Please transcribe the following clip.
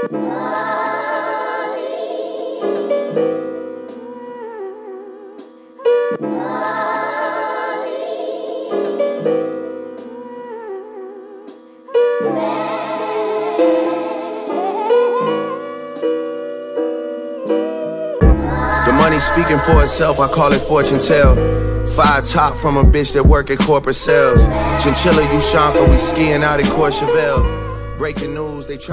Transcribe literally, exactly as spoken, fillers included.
The money speaking for itself, I call it fortune tell. Five top from a bitch that work at corporate sales. Chinchilla, Ushanka, we skiing out in Courchevel. Breaking news, they try